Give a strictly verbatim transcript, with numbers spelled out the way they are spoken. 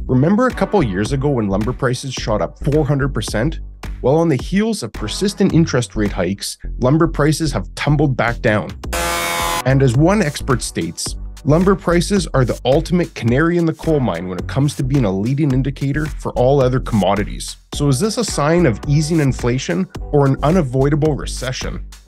Remember a couple years ago when lumber prices shot up four hundred percent? Well, on the heels of persistent interest rate hikes, lumber prices have tumbled back down. And as one expert states, lumber prices are the ultimate canary in the coal mine when it comes to being a leading indicator for all other commodities. So is this a sign of easing inflation or an unavoidable recession?